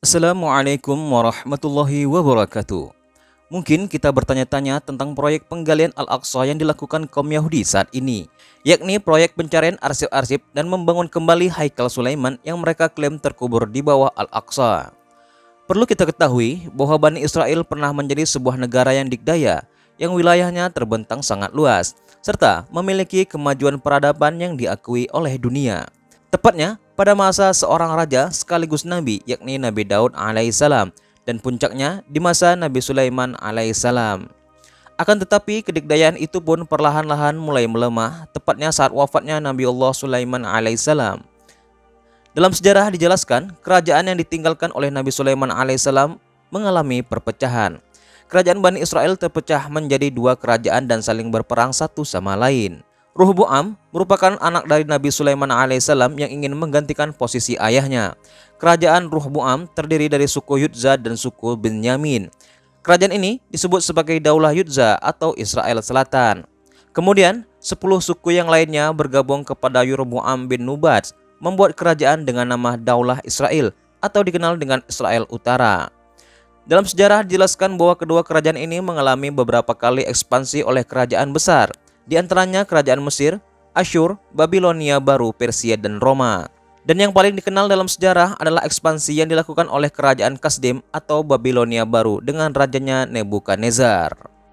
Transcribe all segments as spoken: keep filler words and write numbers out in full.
Assalamualaikum warahmatullahi wabarakatuh. Mungkin kita bertanya-tanya tentang proyek penggalian Al-Aqsa yang dilakukan kaum Yahudi saat ini, yakni proyek pencarian arsip-arsip dan membangun kembali Haikal Sulaiman yang mereka klaim terkubur di bawah Al-Aqsa. Perlu kita ketahui bahwa Bani Israel pernah menjadi sebuah negara yang dikdaya, yang wilayahnya terbentang sangat luas, serta memiliki kemajuan peradaban yang diakui oleh dunia. Tepatnya pada masa seorang raja sekaligus nabi, yakni Nabi Daud alaihissalam, dan puncaknya di masa Nabi Sulaiman alaihissalam. Akan tetapi kedikdayaan itu pun perlahan-lahan mulai melemah, tepatnya saat wafatnya Nabi Allah Sulaiman alaihissalam. Dalam sejarah dijelaskan, kerajaan yang ditinggalkan oleh Nabi Sulaiman alaihissalam mengalami perpecahan. Kerajaan Bani Israel terpecah menjadi dua kerajaan dan saling berperang satu sama lain. Ruhbu'am merupakan anak dari Nabi Sulaiman alaihissalam yang ingin menggantikan posisi ayahnya. Kerajaan Ruhbu'am terdiri dari suku Yudza dan suku Binyamin. Kerajaan ini disebut sebagai Daulah Yudza atau Israel Selatan. Kemudian, sepuluh suku yang lainnya bergabung kepada Yeroboam bin Nubat, membuat kerajaan dengan nama Daulah Israel atau dikenal dengan Israel Utara. Dalam sejarah dijelaskan bahwa kedua kerajaan ini mengalami beberapa kali ekspansi oleh kerajaan besar, di antaranya kerajaan Mesir, Asyur, Babilonia Baru, Persia, dan Roma. Dan yang paling dikenal dalam sejarah adalah ekspansi yang dilakukan oleh kerajaan Kasdim atau Babilonia Baru dengan rajanya Nebukadnezar.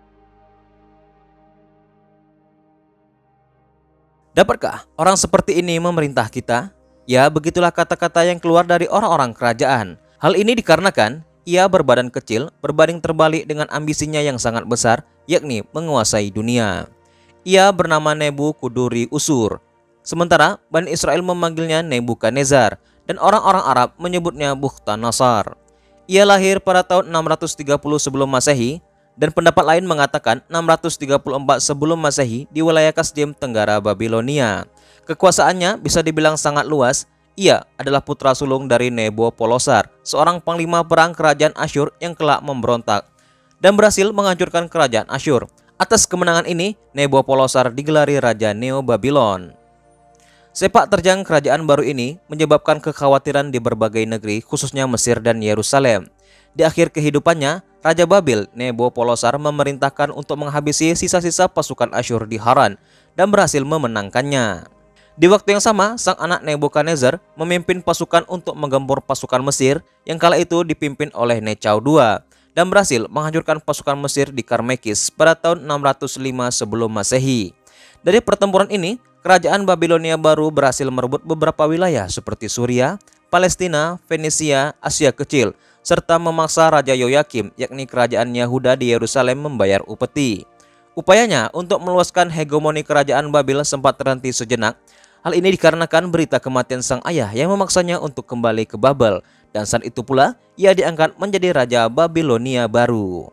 Dapatkah orang seperti ini memerintah kita? Ya, begitulah kata-kata yang keluar dari orang-orang kerajaan. Hal ini dikarenakan ia berbadan kecil berbanding terbalik dengan ambisinya yang sangat besar, yakni menguasai dunia. Ia bernama Nebu Kuduri Usur. Sementara Bani Israel memanggilnya Nebukadnezar dan orang-orang Arab menyebutnya Bukhtanasar. Ia lahir pada tahun enam ratus tiga puluh sebelum Masehi dan pendapat lain mengatakan enam ratus tiga puluh empat sebelum Masehi di wilayah Kasdim Tenggara Babilonia. Kekuasaannya bisa dibilang sangat luas. Ia adalah putra sulung dari Nebopolosar, seorang panglima perang kerajaan Asyur yang kelak memberontak dan berhasil menghancurkan kerajaan Asyur. Atas kemenangan ini, Nebopolosar digelari Raja Neo Babylon. Sepak terjang kerajaan baru ini menyebabkan kekhawatiran di berbagai negeri, khususnya Mesir dan Yerusalem. Di akhir kehidupannya, Raja Babil Nebopolosar memerintahkan untuk menghabisi sisa-sisa pasukan Asyur di Haran dan berhasil memenangkannya. Di waktu yang sama, sang anak Nebukadnezar memimpin pasukan untuk menggempur pasukan Mesir yang kala itu dipimpin oleh Nechaw kedua dan berhasil menghancurkan pasukan Mesir di Karmekis pada tahun enam ratus lima sebelum Masehi. Dari pertempuran ini, kerajaan Babilonia Baru berhasil merebut beberapa wilayah seperti Suria, Palestina, Fenisia, Asia Kecil, serta memaksa Raja Yoyakim, yakni kerajaan Yahuda di Yerusalem, membayar upeti. Upayanya untuk meluaskan hegemoni kerajaan Babil sempat terhenti sejenak. Hal ini dikarenakan berita kematian sang ayah yang memaksanya untuk kembali ke Babel, dan saat itu pula ia diangkat menjadi Raja Babilonia Baru.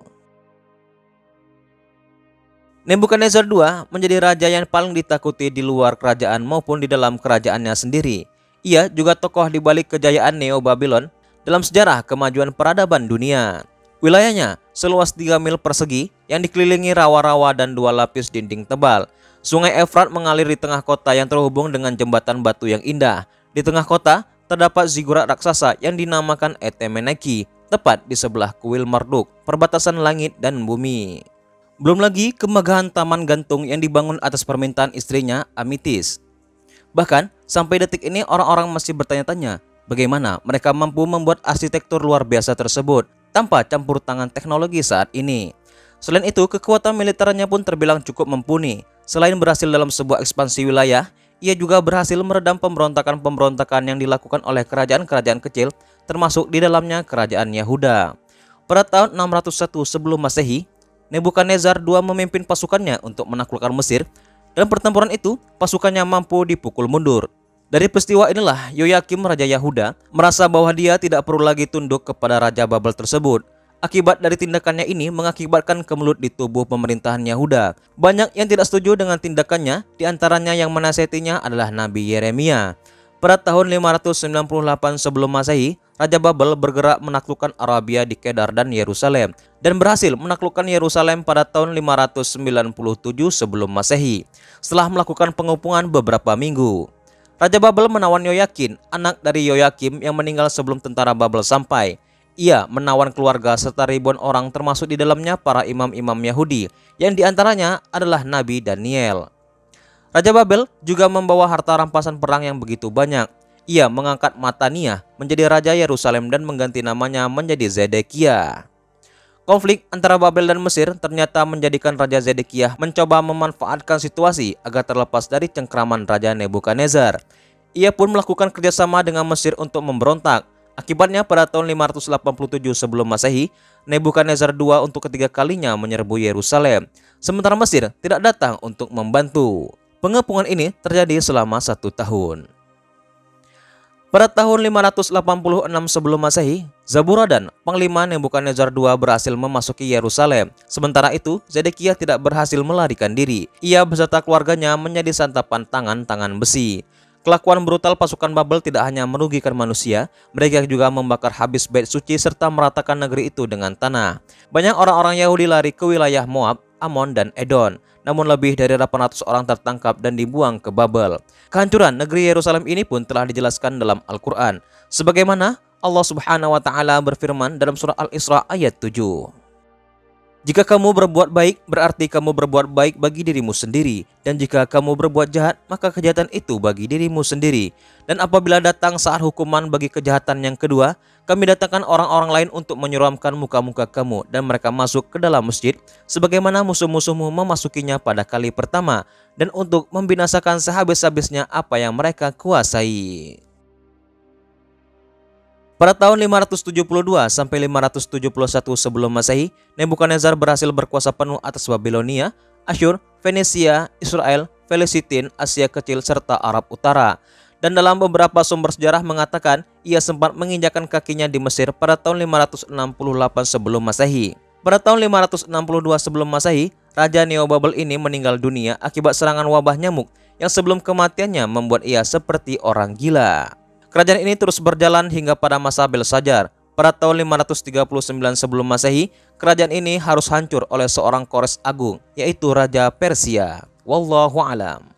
Nebukadnezar kedua menjadi raja yang paling ditakuti di luar kerajaan maupun di dalam kerajaannya sendiri. Ia juga tokoh di balik kejayaan Neo Babylon dalam sejarah kemajuan peradaban dunia. Wilayahnya seluas tiga mil persegi yang dikelilingi rawa-rawa dan dua lapis dinding tebal. Sungai Efrat mengalir di tengah kota yang terhubung dengan jembatan batu yang indah. Di tengah kota terdapat zigurat raksasa yang dinamakan Etemeneki, tepat di sebelah kuil Marduk, perbatasan langit dan bumi. Belum lagi kemegahan taman gantung yang dibangun atas permintaan istrinya Amitis. Bahkan sampai detik ini orang-orang masih bertanya-tanya bagaimana mereka mampu membuat arsitektur luar biasa tersebut tanpa campur tangan teknologi saat ini. Selain itu, kekuatan militernya pun terbilang cukup mumpuni. Selain berhasil dalam sebuah ekspansi wilayah, ia juga berhasil meredam pemberontakan-pemberontakan yang dilakukan oleh kerajaan-kerajaan kecil, termasuk di dalamnya kerajaan Yahuda. Pada tahun enam ratus satu sebelum Masehi, Nebukadnezar kedua memimpin pasukannya untuk menaklukkan Mesir. Dalam pertempuran itu, pasukannya mampu dipukul mundur. Dari peristiwa inilah Yoyakim Raja Yahuda merasa bahwa dia tidak perlu lagi tunduk kepada Raja Babel tersebut. Akibat dari tindakannya ini mengakibatkan kemelut di tubuh pemerintahan Yahuda. Banyak yang tidak setuju dengan tindakannya, diantaranya yang menasihatinya adalah Nabi Yeremia. Pada tahun lima ratus sembilan puluh delapan sebelum Masehi, Raja Babel bergerak menaklukkan Arabia di Kedar dan Yerusalem dan berhasil menaklukkan Yerusalem pada tahun lima ratus sembilan puluh tujuh sebelum Masehi. Setelah melakukan pengepungan beberapa minggu, Raja Babel menawan Yoyakin, anak dari Yoyakim yang meninggal sebelum tentara Babel sampai. Ia menawan keluarga serta ribuan orang termasuk di dalamnya para imam-imam Yahudi yang diantaranya adalah Nabi Daniel. Raja Babel juga membawa harta rampasan perang yang begitu banyak. Ia mengangkat Mataniah menjadi Raja Yerusalem dan mengganti namanya menjadi Zedekiah. Konflik antara Babel dan Mesir ternyata menjadikan Raja Zedekiah mencoba memanfaatkan situasi agar terlepas dari cengkraman Raja Nebukadnezar. Ia pun melakukan kerjasama dengan Mesir untuk memberontak. Akibatnya pada tahun lima ratus delapan puluh tujuh sebelum Masehi, Nebukadnezar kedua untuk ketiga kalinya menyerbu Yerusalem. Sementara Mesir tidak datang untuk membantu. Pengepungan ini terjadi selama satu tahun. Pada tahun lima ratus delapan puluh enam sebelum Masehi, Zaburadan, panglima Nebukadnezar kedua berhasil memasuki Yerusalem. Sementara itu, Zedekiah tidak berhasil melarikan diri. Ia beserta keluarganya menjadi santapan tangan-tangan besi. Kelakuan brutal pasukan Babel tidak hanya merugikan manusia, mereka juga membakar habis bait suci serta meratakan negeri itu dengan tanah. Banyak orang-orang Yahudi lari ke wilayah Moab, Amon, dan Edom. Namun lebih dari delapan ratus orang tertangkap dan dibuang ke Babel. Kehancuran negeri Yerusalem ini pun telah dijelaskan dalam Al-Quran. Sebagaimana Allah Subhanahu wa Ta'ala berfirman dalam surah Al-Isra ayat tujuh. Jika kamu berbuat baik, berarti kamu berbuat baik bagi dirimu sendiri. Dan jika kamu berbuat jahat, maka kejahatan itu bagi dirimu sendiri. Dan apabila datang saat hukuman bagi kejahatan yang kedua, kami datangkan orang-orang lain untuk menyeramkan muka-muka kamu. Dan mereka masuk ke dalam masjid, sebagaimana musuh-musuhmu memasukinya pada kali pertama. Dan untuk membinasakan sehabis-habisnya apa yang mereka kuasai. Pada tahun lima ratus tujuh puluh dua sampai lima ratus tujuh puluh satu sebelum Masehi, Nebukadnezar berhasil berkuasa penuh atas Babilonia, Asyur, Venesia, Israel, Filistin, Asia Kecil, serta Arab Utara. Dan dalam beberapa sumber sejarah mengatakan ia sempat menginjakan kakinya di Mesir pada tahun lima ratus enam puluh delapan sebelum Masehi. Pada tahun lima ratus enam puluh dua sebelum Masehi, Raja Neo-Babel ini meninggal dunia akibat serangan wabah nyamuk yang sebelum kematiannya membuat ia seperti orang gila. Kerajaan ini terus berjalan hingga pada masa Belsajar. Pada tahun lima ratus tiga puluh sembilan sebelum Masehi, kerajaan ini harus hancur oleh seorang Kores Agung, yaitu Raja Persia. Wallahu a'lam.